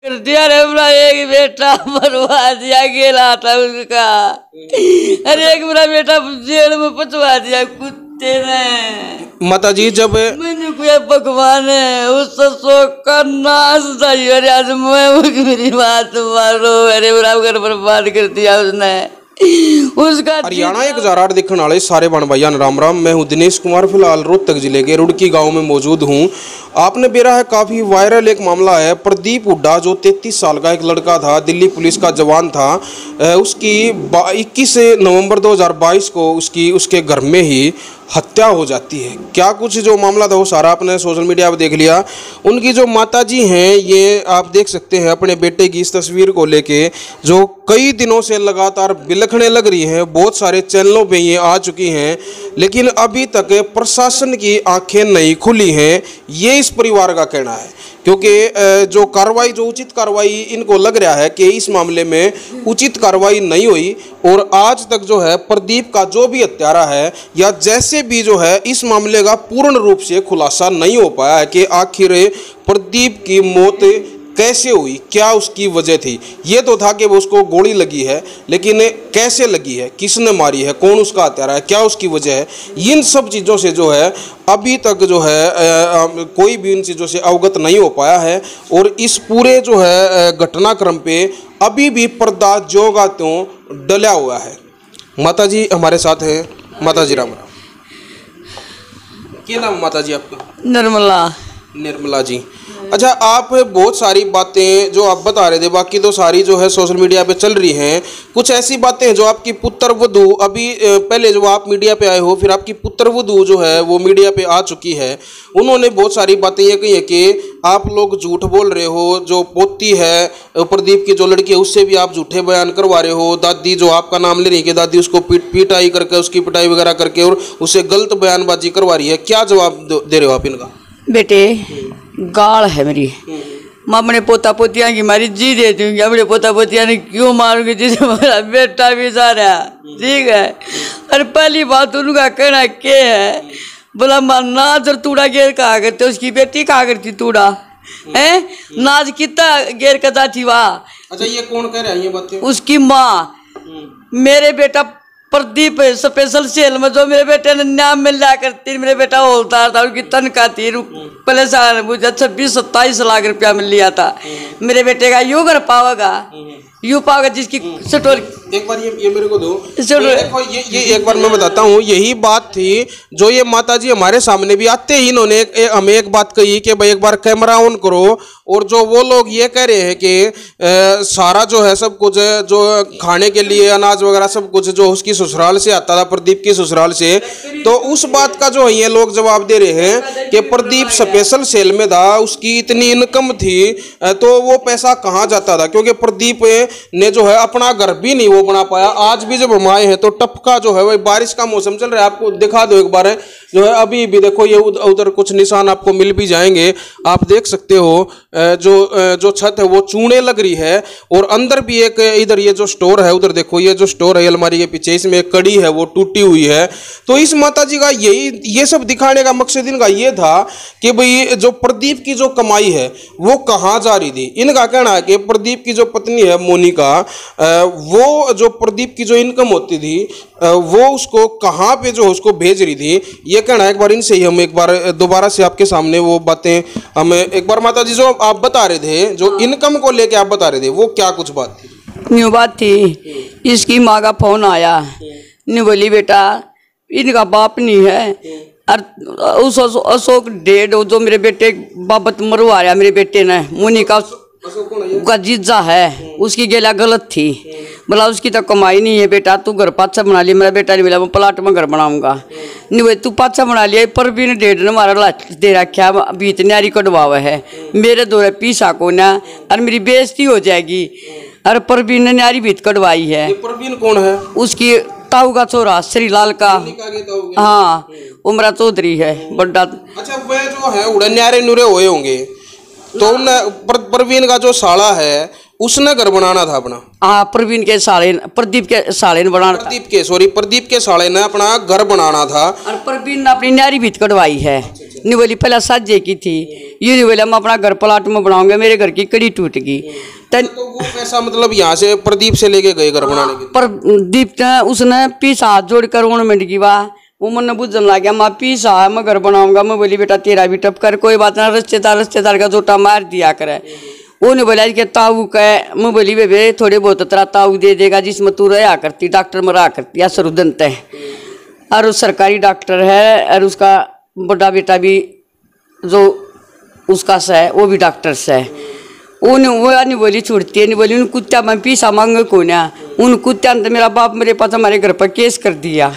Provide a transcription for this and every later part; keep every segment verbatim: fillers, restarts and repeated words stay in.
दिया रे मेरा एक बेटा मरवा दिया गेला था उसका। अरे एक मेरा बेटा जेल में पचवा दिया कुत्ते ने। माता जी जब मैंने कोई भगवान है उससे शोक का नाश था। अरे आज मैं मेरी बात मारो। अरे मेरा घर बर्बाद कर दिया उसने। उसका हरियाणा एक हजार आठ दिखने वाले सारे बन भाइया राम राम। मैं हूँ दिनेश कुमार, फिलहाल रोहतक जिले के रुड़की गांव में मौजूद हूँ। आपने बेरा है काफ़ी वायरल एक मामला है। प्रदीप हुड्डा जो तैंतीस साल का एक लड़का था, दिल्ली पुलिस का जवान था, उसकी इक्कीस नवंबर दो हज़ार बाईस को उसकी उसके घर में ही हत्या हो जाती है। क्या कुछ जो मामला था वो सारा आपने सोशल मीडिया पर देख लिया। उनकी जो माताजी हैं ये आप देख सकते हैं अपने बेटे की इस तस्वीर को लेके जो कई दिनों से लगातार बिलखने लग रही हैं। बहुत सारे चैनलों पे ये आ चुकी हैं लेकिन अभी तक प्रशासन की आंखें नहीं खुली हैं, ये इस परिवार का कहना है। क्योंकि जो कार्रवाई जो उचित कार्रवाई इनको लग रहा है कि इस मामले में उचित कार्रवाई नहीं हुई और आज तक जो है प्रदीप का जो भी हत्यारा है या जैसे भी जो है इस मामले का पूर्ण रूप से खुलासा नहीं हो पाया है कि आखिर प्रदीप की मौत कैसे हुई, क्या उसकी वजह थी। ये तो था कि वो उसको गोली लगी है लेकिन कैसे लगी है, किसने मारी है, कौन उसका हत्यारा है, क्या उसकी वजह है, इन सब चीज़ों से जो है अभी तक जो है आ, आ, कोई भी इन चीज़ों से अवगत नहीं हो पाया है। और इस पूरे जो है घटनाक्रम पे अभी भी पर्दा जो का त्यों डला हुआ है। माता जी हमारे साथ हैं। माता जी राम राम। क्या नाम माता जी आपका? निर्मला। निर्मला जी, अच्छा आप बहुत सारी बातें जो आप बता रहे थे, बाकी तो सारी जो है सोशल मीडिया पे चल रही हैं। कुछ ऐसी बातें हैं जो आपकी पुत्र वधू अभी पहले जो आप मीडिया पे आए हो, फिर आपकी पुत्र वधू जो है वो मीडिया पे आ चुकी है। उन्होंने बहुत सारी बातें ये कही है कि आप लोग झूठ बोल रहे हो। जो पोती है प्रदीप की जो लड़की है उससे भी आप झूठे बयान करवा रहे हो। दादी जो आपका नाम ले रही है कि दादी उसको पीट पिटाई करके उसकी पिटाई वगैरह करके और उससे गलत बयानबाजी करवा रही है। क्या जवाब दे रहे हो आप इनका? बेटे गाल है मेरी, मैं अपने पोता पोतिया की मारी जी दे दूंगी। अपने पोता पोतिया ने क्यों मारूंगी जिसे मेरा बेटा भी सारा ठीक है। और पहली बात उनका कहना क्या है, बोला नाजर तूड़ा गेर कहा करते, उसकी बेटी कहा करती तूड़ा है नाज कितना गेर कदा थी वाह। अच्छा ये कौन कह रहा है ये बातें? उसकी माँ। मेरे बेटा प्रदीप स्पेशल सेल में जो मेरे बेटे ने नाम मिल जाया करती, मेरे बेटा होलदार था, उसकी तनख्वाह थी पहले साल मुझे छब्बीस सत्ताईस लाख रुपया मिल लिया था। मेरे बेटे का यू कर पाओगा यू पाओगा जिसकी स्टोर। एक बार ये ये मेरे को दो ये, ये ये एक बार मैं बताता हूँ। यही बात थी जो ये माताजी हमारे सामने भी आते ही इन्होंने एक, एक, हमें एक बात कही कि भाई एक बार कैमरा ऑन करो। और जो वो लोग ये कह रहे हैं कि आ, सारा जो है सब कुछ जो खाने के लिए अनाज वगैरह सब कुछ जो उसकी ससुराल से आता था, प्रदीप की ससुराल से, तो उस बात का जो है ये लोग जवाब दे रहे हैं कि प्रदीप स्पेशल सेल में था, उसकी इतनी इनकम थी तो वो पैसा कहाँ जाता था। क्योंकि प्रदीप ने जो है अपना घर भी नहीं वो बना पाया। आज भी जब हम आए हैं तो टपका जो है वही बारिश का मौसम चल रहा है, आपको दिखा दो एक बार जो है अभी भी देखो ये उधर कुछ निशान आपको मिल भी जाएंगे। आप देख सकते हो जो जो छत है वो चूने लग रही है। और अंदर भी एक इधर ये जो स्टोर है उधर देखो ये जो स्टोर है अलमारी के पीछे इसमें एक कड़ी है वो टूटी हुई है। तो इस माता जी का यही ये सब दिखाने का मकसद इनका ये था कि भाई जो प्रदीप की जो कमाई है वो कहाँ जा रही थी। इनका कहना है कि प्रदीप की जो पत्नी है मोनिका, वो जो प्रदीप की जो इनकम होती थी वो उसको कहाँ पे जो उसको भेज रही थी, ये कहना है। एक बार इनसे ही हम एक बार दोबारा से आपके सामने वो बातें हमें एक बार माता जी जो आप बता रहे थे, जो इनकम को लेके आप बता रहे थे, वो क्या कुछ बात थी? न्यू बात थी, इसकी माँ का फोन आया, नहीं बोली बेटा इनका बाप नहीं है और उस अशोक डेढ़ जो मेरे बेटे बाबत मरवा रहा मेरे बेटे ने मोनिका का जीजा है, उसकी गेला गलत थी। बोला उसकी तो कमाई नहीं है बेटा, तू घर पाछा बना लिया। मेरा बेटा नहीं बोला मैं प्लाट में घर बनाऊंगा। नहीं भाई तू पाछा बना लिया, पर भी डेढ़ ने मारा दे रखा अभी इतनी आरी कटवावा है मेरे दो पीसा को ना और मेरी बेइज्जती हो जाएगी। अरे परवीन ने नारी भीत कटवाई है। परवीन कौन है? उसकी ताऊ का छोरा श्रीलाल का, हाँ उमरा चौधरी है बड़ा। अच्छा वह जो है उड़े न्यारे नुरे हुए होंगे तो उन प्रवीण का जो साला है उसने घर बनाना था अपना। हाँ प्रवीण के साले प्रदीप के साले ने बनाना प्रदीप के सॉरी प्रदीप के साले ने अपना घर बनाना था और प्रवीण ने अपनी न्यारी भीत कटवाई है। नहीं बोली पहले साजे की थी, ये नहीं बोला मैं अपना घर प्लाट में बनाऊंगा, मेरे घर की कड़ी टूट गई। तो वो पैसा मतलब यहाँ से प्रदीप से लेके गए घर बनाने के? प्रदीप ने उसने पीस हाथ जोड़कर ओनमेंट की वाह वो मन बुझन लग गया, मैं पीसा मैं घर बनाऊंगा। मैं बोली बेटा तेरा भी टप कर, कोई बात ना, रिश्तेदार रिश्तेदार का जोटा मार दिया करे। उन्हें बोला कि ताऊ का, मैं बोली बेबे थोड़े बहुत तेरा ताऊ दे देगा जिसमें तू रहा करती, डॉक्टर में रहा करती असरुदंत है, और उस सरकारी डॉक्टर है, और उसका बड़ा बेटा भी जो उसका से है वो भी डॉक्टर से है। उन वो नहीं बोली छूटती है, नहीं बोली उन कुत्ता मैं पीसा मांगे को ना, उन कुत्ता ने तो मेरा बाप मेरे पास हमारे घर पर केस कर दिया।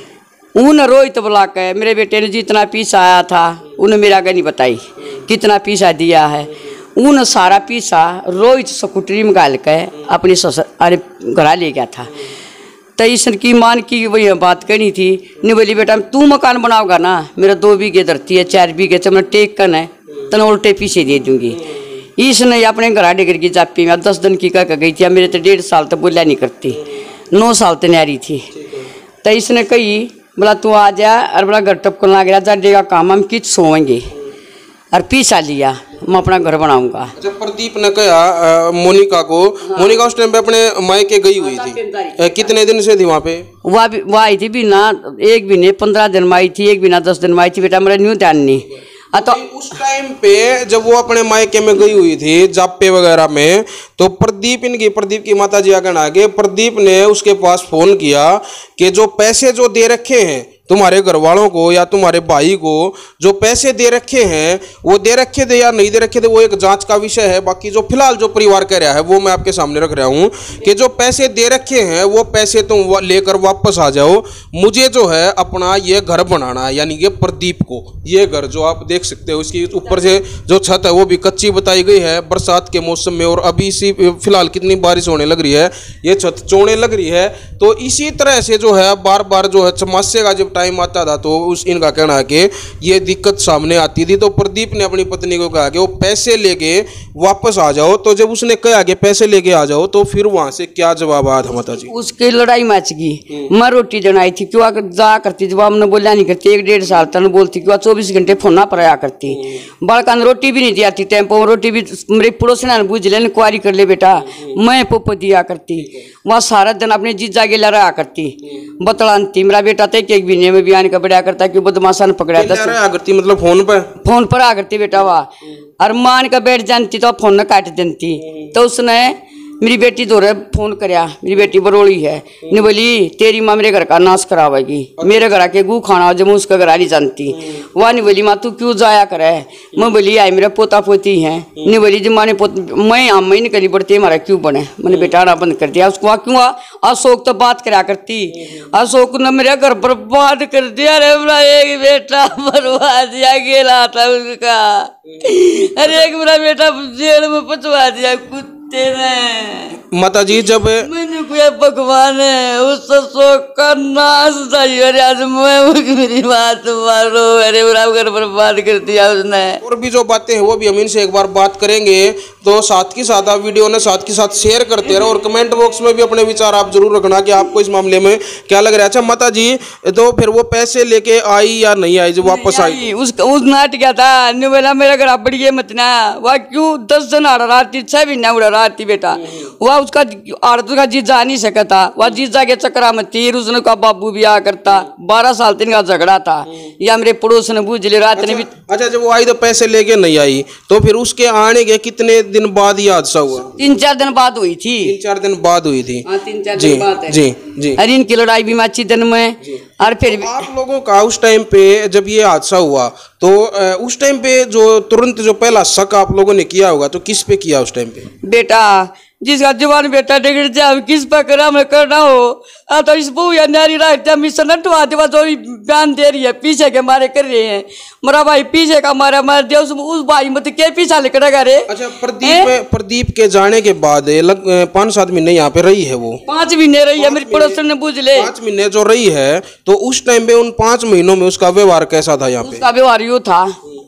उन रोहित बुला के मेरे बेटे ने जितना पीसा आया था उन्हें मेरा आगे नहीं बताई कितना पीसा दिया है। उन सारा पीसा रोहित स्कूटरी में गाल के अपने ससुर अरे घर ले गया था। तो ईश्वर की मान की वही बात करनी थी, नहीं बोली बेटा तू मकान बनाओगा ना, मेरा दो बीघे धरती है, चार बीघे तो मैं टेक कर है तो उल्टे पीछे दे दूंगी। इसने अपने घर डेगर की जापी में दस दिन की कह गई थी, मेरे तो डेढ़ साल तक बोलिया नहीं करती, नौ साल तो न्यारी थी। तो इसने कही बोला तू आ जा, और बोला घर टपकन लग गया जाडेगा काम हम किच सोएंगे, और पीसा लिया मैं अपना घर बनाऊंगा। जब प्रदीप ने कहा मोनिका को, हाँ। मोनिका उस टाइम पे अपने मायके गई हुई थी, कितने दिन से थी वहाँ पे? वह वह आई थी बिना एक महीने पंद्रह दिन में आई थी, एक बिना दस दिन में आई थी बेटा, मेरा न्यू ध्यान नहीं। तो उस टाइम पे जब वो अपने मायके में गई हुई थी जापे वगैरह में, तो प्रदीप इनकी प्रदीप की माता जी आकर आगे प्रदीप ने उसके पास फोन किया कि जो पैसे जो दे रखे हैं तुम्हारे घर वालों को या तुम्हारे भाई को, जो पैसे दे रखे हैं वो दे रखे थे या नहीं दे रखे थे वो एक जांच का विषय है। बाकी जो फिलहाल जो परिवार कह रहा है वो मैं आपके सामने रख रहा हूँ कि जो पैसे दे रखे हैं वो पैसे तुम लेकर वापस आ जाओ, मुझे जो है अपना ये घर बनाना है। यानी कि प्रदीप को ये घर जो आप देख सकते हो इसकी ऊपर से जो छत है वो भी कच्ची बताई गई है बरसात के मौसम में, और अभी इसी फिलहाल कितनी बारिश होने लग रही है, ये छत चौड़ने लग रही है। तो इसी तरह से जो है बार बार जो है चमासे का जब टाइम आता था तो उस इनका कहना है कि ये दिक्कत सामने आती थी। तो प्रदीप ने अपनी पत्नी को कहा कि वो पैसे लेके वापस आ जाओ। तो जब उसने कहा कि पैसे लेके आ जाओ तो फिर वहां से क्या जवाब आया था माता जी? उसकी लड़ाई मच गई, मैं रोटी जनाई थी क्यों जा करती, जवाब ने बोला नहीं करती, एक डेढ़ साल तक बोलती क्यों चौबीस घंटे फोन पर आया करती, बड़का ने रोटी भी नहीं दिया थी टाइम पर, रोटी भी मेरे पड़ोसना ने बुझ ले कुआरी कर ले बेटा, मैं पोपो दिया करती, वहाँ सारा दिन अपने जीजा के लड़ा करती, बतलानती मेरा बेटा तो एक महीने में बयान का बढ़िया करता क्यों बदमाशा ने पकड़ा था करती, मतलब फोन पर फोन पर आ करती बेटा वाह, और मान का बैठ जानती तो फोन न काट देती। तो उसने मेरी बेटी दो फोन कराया, मेरी बेटी बरोड़ी है, नहीं बोली तेरी माँ मेरे घर का नाश करावेगी, मेरे घर आके गू खाना जब मैं उसका घर नहीं जानती। वह नहीं बोली माँ तू क्यों जाया करे, मैं बोली आई मेरा पोता पोती है, नहीं बोली जब माने पोत मैं आम मैं निकली पड़ती हमारा क्यों बने, मैंने बेटा आना बंद कर दिया। उसको क्यों अशोक तो बात करा करती, अशोक ने मेरे घर बर्बाद कर दिया रे, मेरा एक बेटा बर्बाद दिया गेला था उसका, अरे एक मेरा बेटा जेल में पचवा दिया कुत्ते ने। माता जी जब मैंने कोई भगवान है उस शोक का नाश चाहिए, आज मैं मेरी बात मारो, अरे मेरा घर बर्बाद कर दिया उसने। और भी जो बातें हैं वो भी हम इनसे एक बार बात करेंगे, तो साथ के साथ आप वीडियो ने साथ के साथ शेयर करते रहो और कमेंट बॉक्स में भी अपने विचार आप जरूर रखना कि आपको इस मामले में क्या लग रहा है। अच्छा माता जी तो फिर वो पैसे लेके आई या नहीं आई जब वापस आई? उस उस नाट गया था, नहीं बोला मेरा घर बढ़िए मत ना, वह क्यों दस दिन आ रहा थी, छह महीना उड़ा रहा थी बेटा, वह उसका औरत का जीत जा नहीं सका था, वह जीत जा के चक्रा में तीर उसने का बाबू भी आ करता, बारह साल तीन का झगड़ा था, या मेरे पड़ोस ने बूझ ले रात ने भी। अच्छा जब वो आई तो पैसे लेके नहीं आई, तो फिर उसके आने के कितने दिन बाद ये हादसा हुआ? तीन चार दिन बाद हुई थी। तीन चार दिन बाद हुई थी हाँ, तीन चार दिन बाद है। जी जी। अरे इनकी लड़ाई भी अच्छी दिन में, और फिर तो आप लोगों का उस टाइम पे जब ये हादसा हुआ तो उस टाइम पे जो तुरंत जो पहला शक आप लोगों ने किया होगा तो किस पे किया उस टाइम पे? बेटा जिसका जवान बेटा डिगड़ जाए किस पर करा में करना हो, आ तो इस बहू या नारी रास्ता मिशन नटवा देवा जो बयान दे रही है पीछे के मारे कर रहे हैं, मेरा भाई पीछे का मारा मार दिया उस, उस भाई मत के पीछा लेकर रे। अच्छा प्रदीप प्रदीप के जाने के बाद लग पाँच सात महीने यहाँ पे रही है, वो पाँच महीने रही है, मेरी पड़ोसन ने बुझ ले पाँच महीने जो रही है, तो उस टाइम पे उन पाँच महीनों में उसका व्यवहार कैसा था यहाँ पे? उसका व्यवहार यूँ था,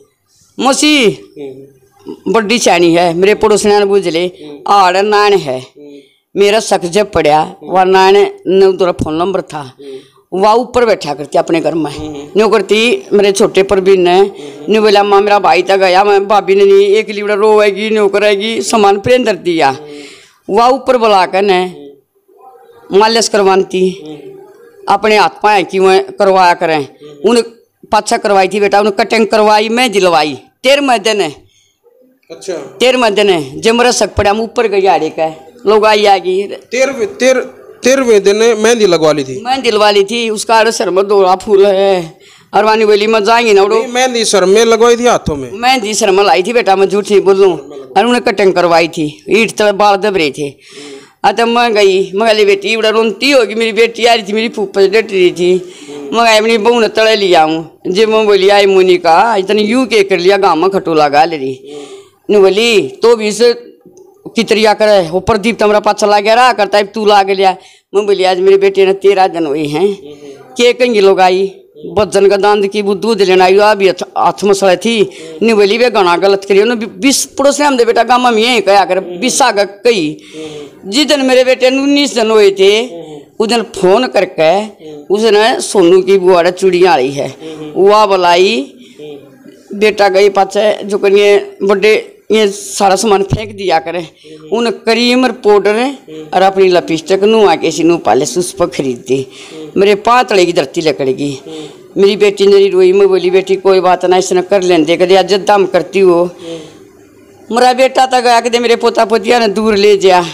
मसी बड़ी चाणी है, मेरे पड़ोस ने बुझ ले आड़ नान है, मेरा शक जब पड़ा वह नान ने उधर फोन नंबर था, वह ऊपर बैठा करती अपने घर में न्यू करती। मेरे छोटे पर भी ने न्यू बोला माँ मेरा भाई तक गया, मैं भाभी ने नहीं एक लीबड़ा रोएगी न्यू करेगी, सामान प्रेम धर दिया। वह ऊपर बुला कर ने मालिश करवाती, अपने हाथ पाए कि वह करवाया करें। उन्हें पाछा करवाई थी बेटा, उन्हें कटिंग करवाई, मैं दिलवाई तेरहवें दिन है। अच्छा तेरहवें दिन है जब मेरा शक पड़ा, ऊपर गई आड़े का लोग आई आगी। तेरहवें तेर तेरहवें दिन मेहंदी लगवा ली थी, मैं दिलवा ली थी। उसका सर में दौरा फूल है और वानी बोली मैं जाएंगी ना उड़ो। मेहंदी सर में लगवाई थी, हाथों में मेहंदी सर में लाई थी बेटा, मैं झूठी बोलूं। और उन्हें कटिंग करवाई थी, ईट तले बाल दब रहे थे। अतः मैं गई, मैं बेटी बड़ा रोती होगी, मेरी बेटी आ रही थी, मेरी फूफा डट रही थी। मैं अपनी बहू ने तले लिया हूँ। जब मैं बोली आई मोनिका इतनी यूं के कर लिया गाँव में खटोला गा ले रही नहीं बोली तो भी इसे कितरिया करे वो प्रदीप तमरा पाछा ला गया रहा करता है तू ला लिया। मैं बोली आज मेरे बेटे ने तेरह दिन हुए हैं के कहीं लोग आई बजन का दांत की वो दूध लेना आई अभी हाथ मसला थी नहीं बोली वे गाना गलत करिए ना बीस पड़ोस ने हम दे बेटा गामा में यही कहा कर बीस आ कई। जिस दिन मेरे बेटे ने उन्नीस दिन हुए थे उस दिन फोन करके उसने सोनू की बुआड़ा चूड़ियाँ आई है वह बुलाई बेटा गई पाचे जो करिए बड़े ये सारा सामान फेंक दिया करे उन क्रीम और पाउडर और अपनी लिपस्टिक नुआ के सी पालिश उस पर खरीदती। मेरे पाँव तले की धरती लकड़ेगी। मेरी बेटी ने रोई, मैं बोली बेटी कोई बात ना इसने कर लेंदे कदे आज दम करती हो। मेरा बेटा तक गया कदे मेरे पोता पोतिया ने दूर ले जा।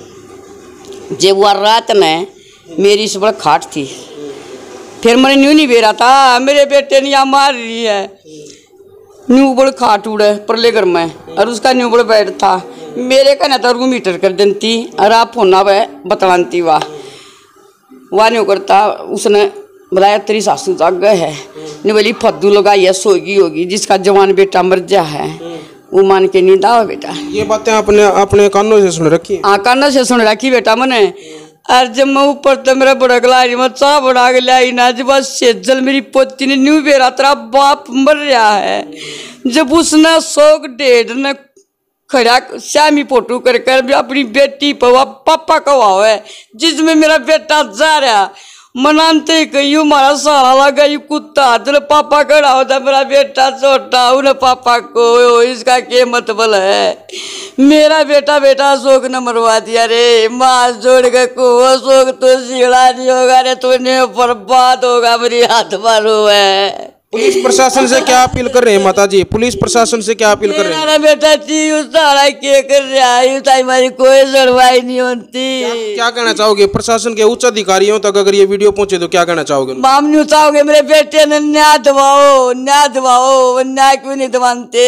जब वो रात ने मेरी इस बड़ा खाट थी फिर मैंने न्यू नहीं बेरा था मेरे बेटे ने यहाँ मार रही है न्यू बड़ खाट उड़े परले घर में और उसका न्यू बड़ बैठ था मेरे का ना तो मीटर कर देती और आप फोना वह बतलाती वाह वाह न्यू करता। उसने बताया तेरी सासू तक गए है नहीं बोली फद्दू लगाई है सोगी होगी जिसका जवान बेटा मर जा है वो मान के नहीं दावा बेटा। ये बातें आपने अपने कानों से सुन रखी? हाँ कानों से सुन रखी बेटा मैंने। और जब मैं ऊपर तो मेरा बड़ा गला मैं चाह बना के लाई ना जब सेजल मेरी पोती ने न्यू बेरा तेरा बाप मर रहा है। जब उसने शौक डेढ़ ने खड़ा श्यामी फोटो कर कर अपनी बेटी पर पापा कहा है जिसमें मेरा बेटा जा रहा मनाते कही हमारा सारा लगा यू कुत्ता तेरे पापा खड़ा होता मेरा बेटा छोटा उन्हें पापा को इसका क्या मतलब है। मेरा बेटा बेटा अशोक ने मरवा दिया रे माँ जोड़ के को अशोक तो सीढ़ा नहीं होगा रे तूने बर्बाद होगा मेरी हाथ मारो है। पुलिस प्रशासन से क्या अपील कर रहे हैं माता जी? पुलिस प्रशासन से क्या अपील कर रहे हैं? मेरा बेटा थी उस सारा क्या कर रहा है हमारी कोई सुनवाई नहीं होती। क्या, क्या कहना चाहोगे प्रशासन के उच्च अधिकारियों तक अगर ये वीडियो पहुंचे तो क्या कहना चाहोगे? माम नहीं चाहोगे मेरे बेटे ने न्याय दबाओ न्याय दबाओ न्याय क्यों नहीं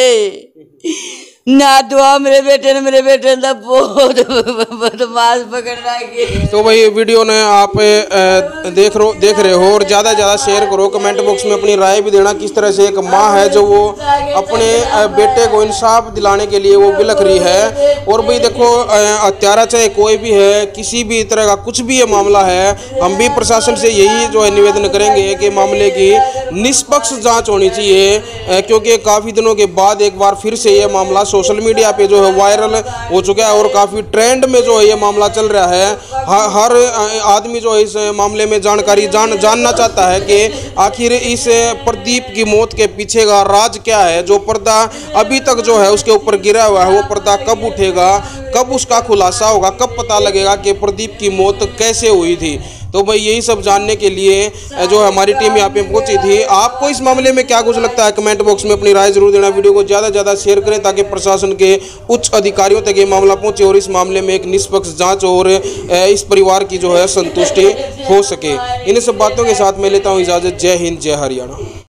दबाते ना दुआ मेरे बेटे ने मेरे बेटे ने बहुत बदमाश पकड़ रखी। तो भाई वीडियो ने आप देख रो देख रहे हो और ज़्यादा से ज़्यादा शेयर करो, कमेंट बॉक्स में अपनी राय भी देना किस तरह से एक माँ है जो वो अपने बेटे को इंसाफ दिलाने के लिए वो बिलख रही है। और भाई देखो हत्यारा चाहे कोई भी है किसी भी तरह का कुछ भी ये मामला है हम भी प्रशासन से यही जो है निवेदन करेंगे कि मामले की निष्पक्ष जाँच होनी चाहिए क्योंकि काफ़ी दिनों के बाद एक बार फिर से ये मामला सोशल मीडिया पे जो है वायरल हो चुका है और काफ़ी ट्रेंड में जो है ये मामला चल रहा है। हर आदमी जो है इस मामले में जानकारी जान जानना चाहता है कि आखिर इस प्रदीप की मौत के पीछे का राज क्या है। जो पर्दा अभी तक जो है उसके ऊपर गिरा हुआ है वो पर्दा कब उठेगा, कब उसका खुलासा होगा, कब पता लगेगा कि प्रदीप की मौत कैसे हुई थी। तो भाई यही सब जानने के लिए जो हमारी टीम यहाँ पे पहुंची थी। आपको इस मामले में क्या कुछ लगता है कमेंट बॉक्स में अपनी राय जरूर देना। वीडियो को ज़्यादा से ज़्यादा शेयर करें ताकि प्रशासन के उच्च अधिकारियों तक ये मामला पहुंचे और इस मामले में एक निष्पक्ष जांच और इस परिवार की जो है संतुष्टि हो सके। इन सब बातों के साथ मैं लेता हूँ इजाज़त। जय हिंद जय हरियाणा।